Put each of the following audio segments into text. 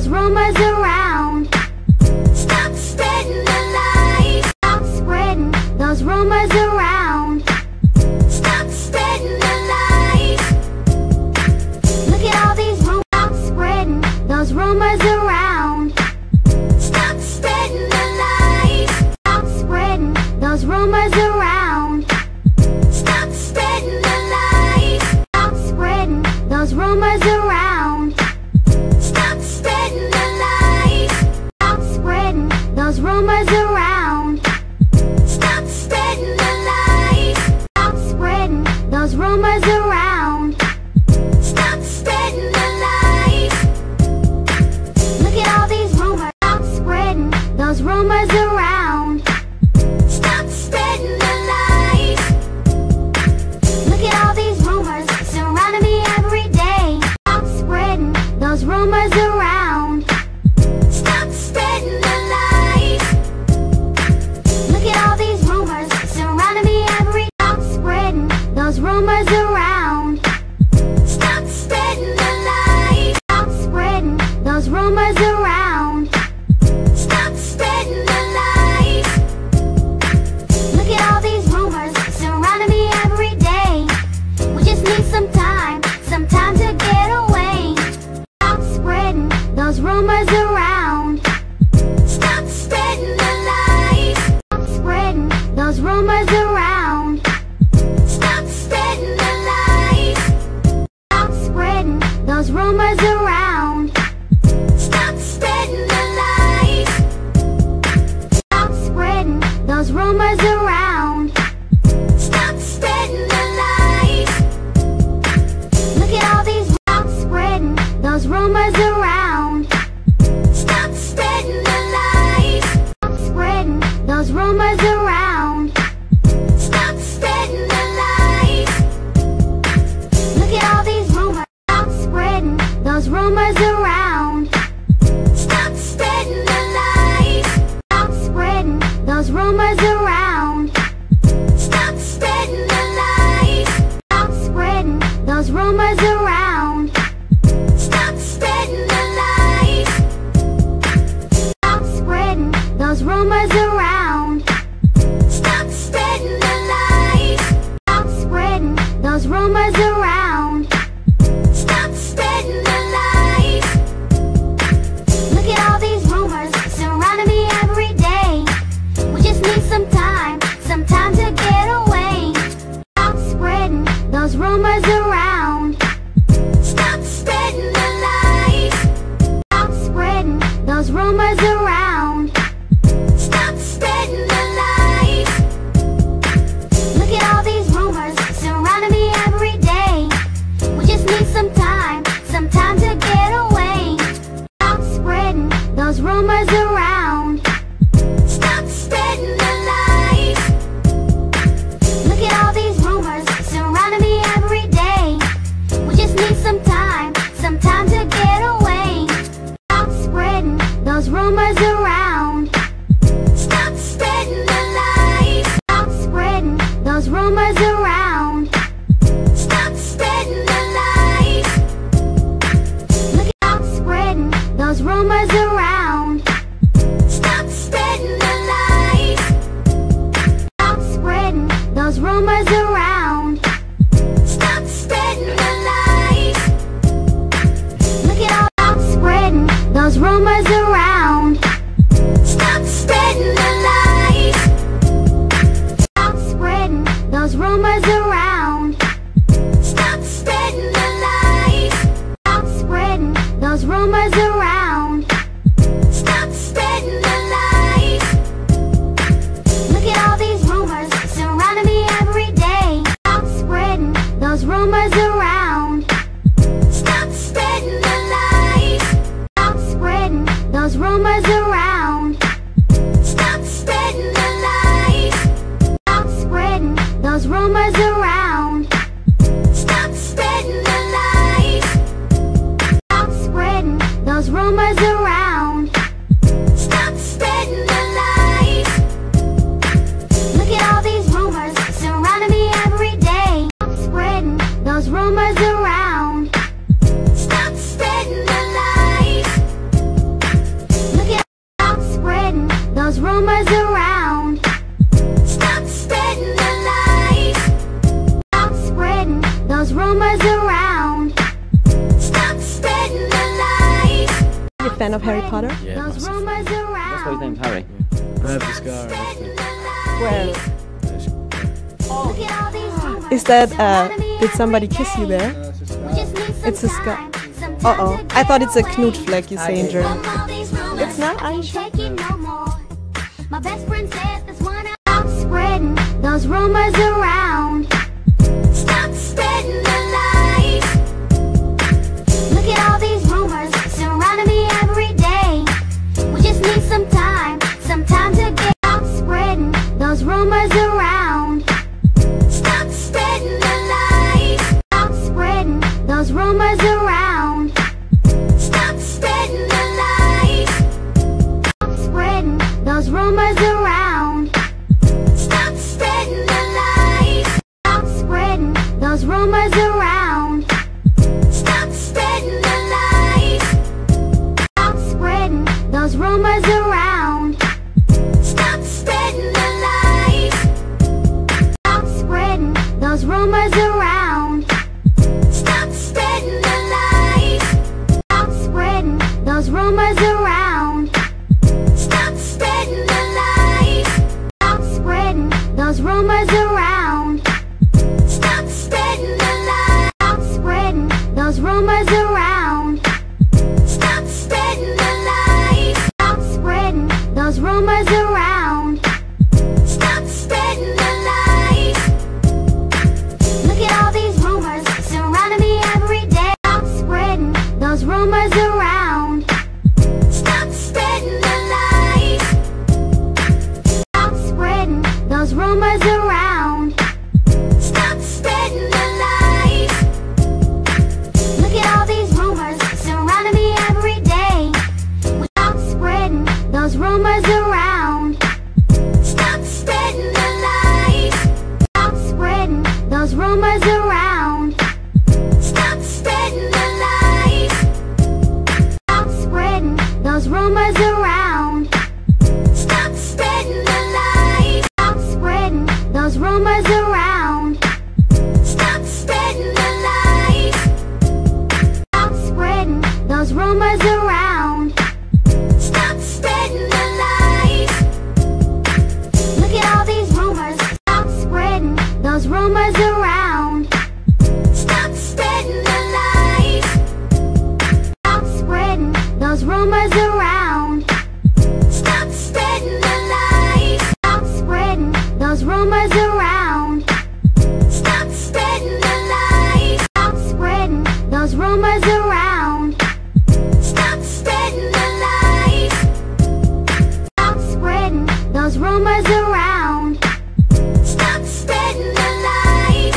those rumors around. Stop spreading the lies. Stop spreading those rumors around. Stop spreading the lies. Look at all these rumors. Stop spreading those rumors around. Stop spreading the lies. Stop spreading those rumors around. Stop spreading the lies. Stop spreading those rumors around. Stop spreading the lies. Stop spreading those rumors around. Stop spreading the lies. Stop spreading those rumors around. Stop spreading the lies. Look at all these rumors. Stop spreading those rumors around. Stop spreading the lies. Look at all these rumors surrounding me every day. Stop spreading those rumors around. Stop spreading the lies. Look at all these rumors surrounding me every day. Stop spreading those rumors around. Stop spreading the lies. Stop spreading those rumors around. Stop spreading the lies. Look at all these rumors surrounding me every day. We just need some time to get away. Stop spreading those rumors around. Stop spreading the lies. Stop spreading those rumors around. Stop spreading the lies. Stop spreading those rumors around. Stop spreading the lies. Stop spreading those rumors around. Stop spreading the lies. Look at all these. Stop spreading those rumors around. Stop spreading the lies. Stop spreading those rumors around. Stop spreading the lies. Look at all these rumors. Stop spreading those rumors around. Stop spreading the lies. Stop spreading those rumors around. Stop spreading the lies. Stop spreading those rumors around. Stop spreading the lies. Stop spreading those rumors around. Stop spreading the lies. Stop spreading those rumors around. Stop spreading the lies. Look at all these rumors surrounding me every day. We just need some time to get away. Stop spreading those rumors around. Stop spreading the lies. Stop spreading those rumors around. Stop spreading the lies. Look at all these rumors surrounding me every day. We just need some time to get away. Stop spreading those rumors around. Stop spreading the lies. Look at all these rumors surrounding me every day. We just need some time to get away. Stop spreading those rumors around. Stop spreading the lies. Stop spreading those rumors around. Stop spreading the lies. Look at stop spreading those rumors around. Stop spreading the lies. Stop spreading those rumors around. Stop spreading the lies. Look at all. Stop spreading those rumors around. Stop spreading the lies. Stop spreading those rumors around. Stop spreading the lies. Stop spreading those rumors around. Stop spreading the lies. Look at all these rumors surrounding me every day. Stop spreading those rumors around. Stop spreading the lies. Stop spreading those rumors around. Stop spreading the lies. Stop spreading those rumors around. Stop spreading the lies. Stop spreading those rumors around. Stop spreading the lies. Look at all these rumors surrounding me every day. Stop spreading those rumors around. Stop spreading the lies. fan of Harry Potter? Yeah, Those massive. rumors around. That's why his name's Harry. I have the scar and everything. Well, Look at all these rumors. is that, surrounding me did somebody every kiss you day. there? We just need some It's a scar. time, some time Uh-oh, to I get thought it's a away. Knutfleck you say in German. From all these rumors, It's not, I I'm can't sure. take it no more. My best friend says there's one out spreading those rumors around. Stop spreading the lies. Look at all these rumors surrounding me every day. We just need some time to get out spreading those rumors around. Stop spreading the lies. Stop spreading those rumors around. Stop spreading the lies. Stop spreading those rumors around. Stop spreading the lies. Stop spreading those rumors around. Stop spreading the lies. Stop spreading those rumors around. Stop spreading the lies. Stop spreading those rumors around. Stop spreading the lies. Stop spreading those rumors around. Stop spreading the lies. Stop spreading those rumors around. Stop spreading the lies. Stop spreading those rumors around. Stop spreading the lies. Stop spreading those rumors around. Stop spreading the lies. Look at all these rumors surrounding me every day. Stop spreading those rumors around. Stop spreading the lies. Stop spreading those rumors around. Stop spreading the lies. Look at all these rumors surrounding me every day. Stop spreading those rumors around. Stop spreading the lies. Stop spreading those rumors around. Stop spreading the lies. Stop spreading those rumors around. Stop spreading the lies. Stop spreading those rumors around. Stop spreading the lies. Stop spreading those rumors around. Stop spreading the lies. Look at all these rumors. Stop spreading those rumors around. Stop spreading the lies. Stop spreading those rumors around. Stop spreading the lies. Stop spreading those rumors around. Stop spreading the lies. Stop spreading those rumors around. Stop spreading the lies. Stop spreading those rumors around. Stop spreading the lies.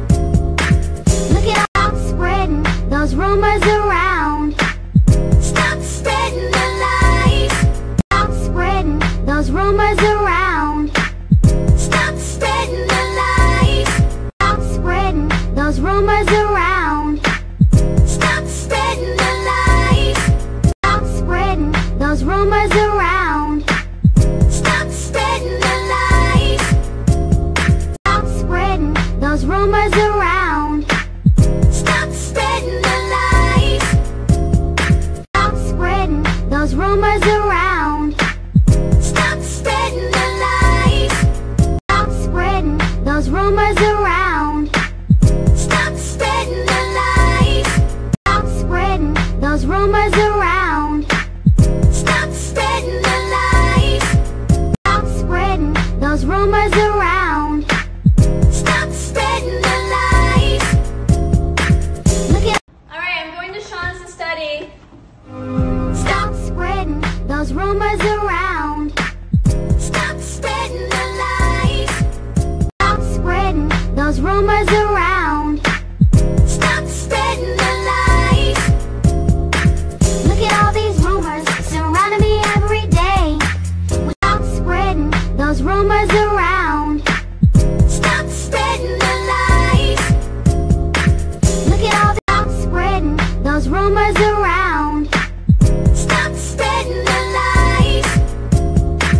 Look at stop spreading those rumors around. Stop spreading the lies. Stop spreading those rumors around. Stop spreading the lies. Stop spreading those rumors around. Stop spreading the lies. Stop spreading those rumors around. Stop spreading the lies. Stop spreading those rumors around. Stop spreading the lies. Stop spreading those rumors around. Stop spreading the lies. Stop spreading those rumors around. Stop spreading the lies. Stop spreading those rumors around. Stop spreading the lies. Stop spreading those rumors around. Stop spreading the lies. Look at Alright, I'm going to Sean's to study. stop spreading those rumors around. Stop spreading the lies. Stop spreading those rumors around. Stop spreading the lies. Look at all these rumors surrounding me every day. Stop spreading those rumors around. Stop spreading the lies. Look at all stop spreading those rumors around. Stop spreading the lies.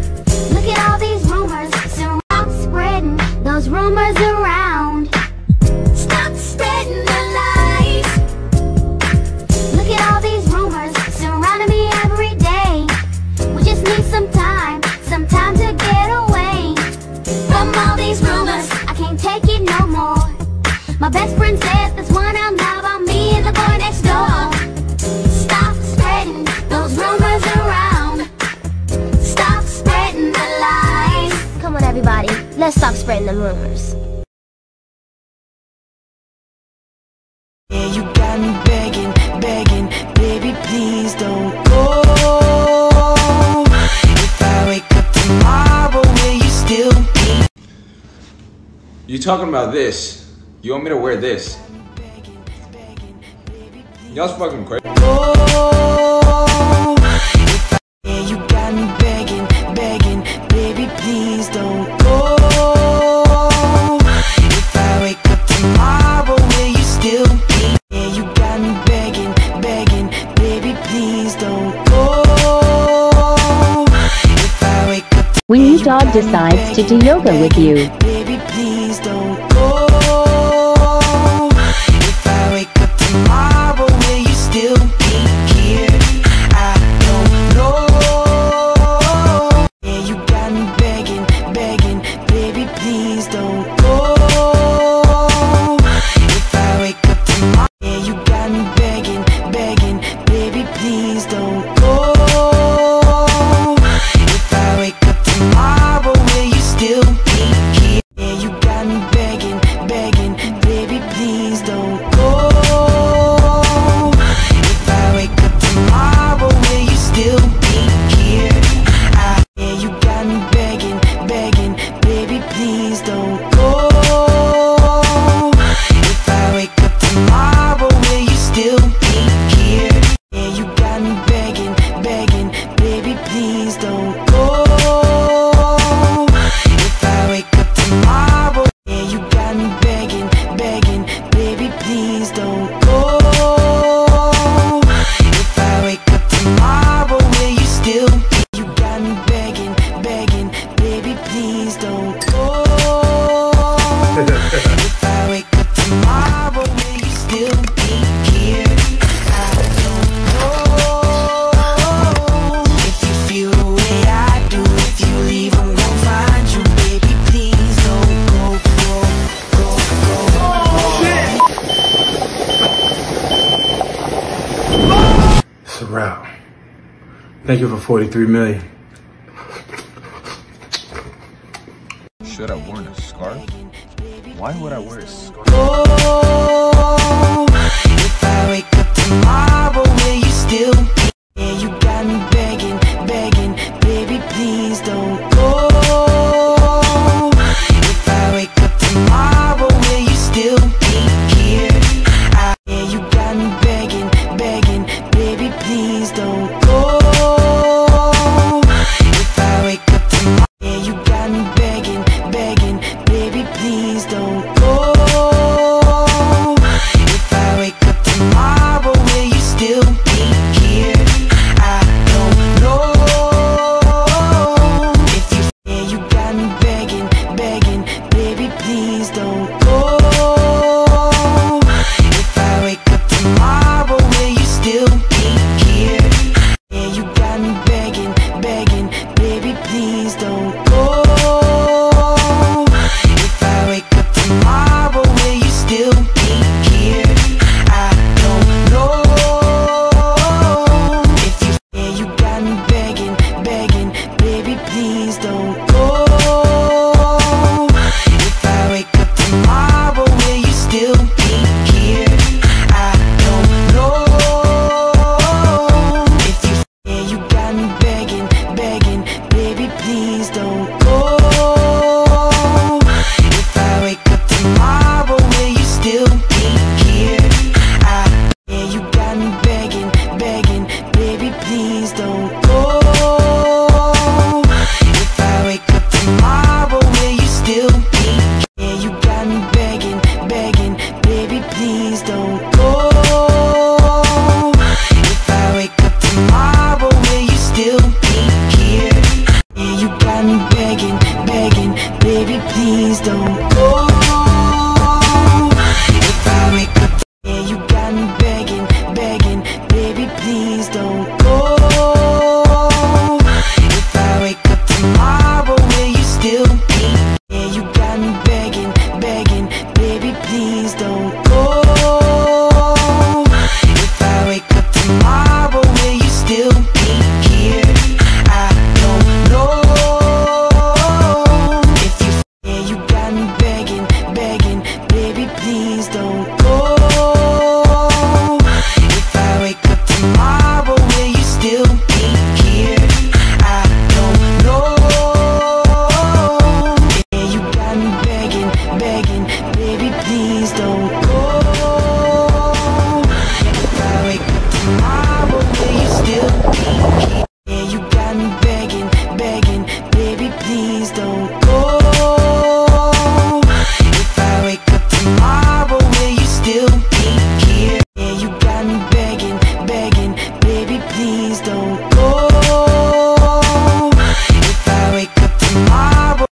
Look at all these rumors. Stop spreading those rumors around. Let's stop spreading the rumors. Yeah, you got me begging, begging, baby, please don't go. If I wake up tomorrow, will you still be? You talking about this? You want me to wear this? Y'all's fucking crazy. Yeah, you got me begging, begging, baby, please don't go. If I wake up tomorrow, will you still be? Yeah, you got me begging, begging, baby, please don't go. If I wake up When your dog decides to do yoga with you, baby, please don't go. If I wake up tomorrow, will you still be here? I don't know. Yeah, you got me begging, begging, baby, please don't go. If I wake up tomorrow, yeah, you got me begging, begging, baby, please don't go. If I wake up tomorrow, will you still be here? Yeah, you got me begging, begging, baby, please don't go. If I wake up tomorrow, will you still be here? Yeah, you got me begging, begging, baby, please don't go. If I wake up tomorrow, will you still be here? Yeah, you got me begging, begging, baby, please don't go. If I wake up tomorrow, yeah, you got me begging, begging, baby, please don't go. If I wake up tomorrow, will you still be? You got me begging, begging, baby, please don't go. If I wake up tomorrow, will you still be here? I don't know. If you feel the way I do, if you leave, I'm gonna find you, baby, please don't go, go, go, go. It's a wrap. Thank you for 43 million. Should I worn a scarf? Why would I wear a scarf? If I wake up tomorrow, will you still be? Yeah, you got me begging, begging, baby, please don't go. If I wake up tomorrow, will you still be here? Yeah, you got me begging, begging, baby, please don't go. If I wake up tomorrow, yeah, you got me begging, begging, baby, please don't go. If I wake up tomorrow, will you still be here? I don't know. If you, yeah, you got me begging, begging, baby, please don't go. If I wake up tomorrow, will you still be here? Yeah, you got me begging, begging, baby, please don't go. If I wake up tomorrow, will you still be here? I don't know. If you, yeah, you got me begging, begging, baby, please don't go. If I wake up tomorrow, will you still be here? I don't know. If you, yeah, you got me begging, begging, baby, please don't go. If I wake up tomorrow, will you still be here? Yeah, you got me begging, begging, baby, please don't go. If I wake up tomorrow, will you still be? Yeah, you got me begging, begging, baby, please don't go. If I wake up tomorrow, will you still be here? Yeah, you got me begging, begging, baby, please don't go. If I wake up, yeah, you got me begging, begging, baby, please don't go.